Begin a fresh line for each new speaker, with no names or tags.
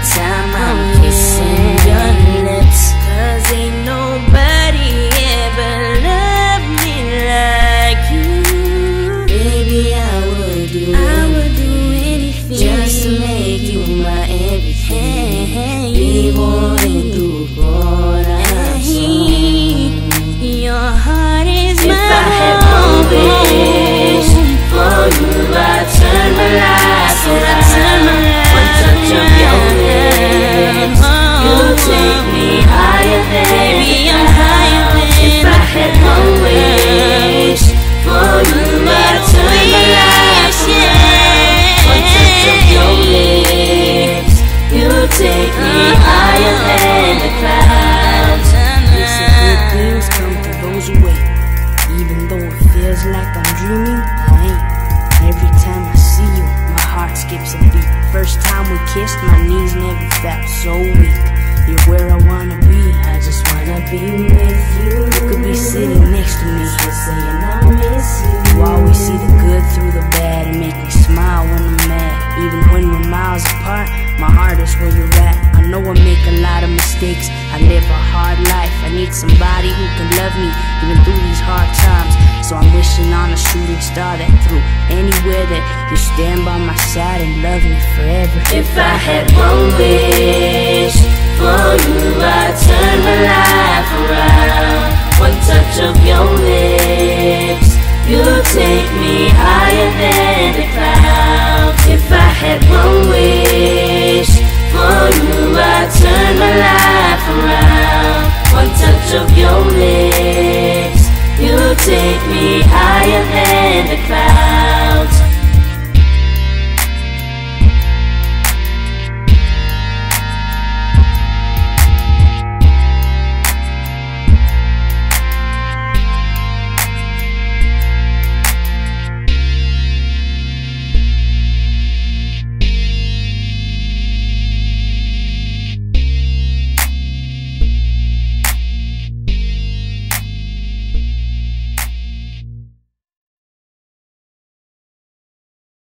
time I'm kissing your lips. 'Cause ain't nobody ever loved me like you. Baby, I would do anything just to make you my everything. Vivo en tu corazón. Your heart is mine. If I had one wish for you, I'd turn my life around. One touch of your lips, you take me higher than baby, I'm higher than. If I had one wish for you, I'd turn my life around. One touch of your lips, you take me higher than the clouds.
They say good things come to those who wait. Even though it feels like I'm dreaming, I ain't. Every time I see you, my heart skips a beat. First time we kissed, my knees never felt so weak. You're where I wanna be, I just wanna be with you. You could be sitting next to me, just saying I miss you. You always see the good through the bad and make me smile when I'm mad. Even when we're miles apart, my heart is where you're at. I know I make a lot of mistakes, I live a hard life. I need somebody who can love me even through these hard times. So I'm wishing on a shooting star that through anywhere that you stand by my side and love me forever.
If I had one wish for you, I'd turn my life around. One touch of your lips, you take me high.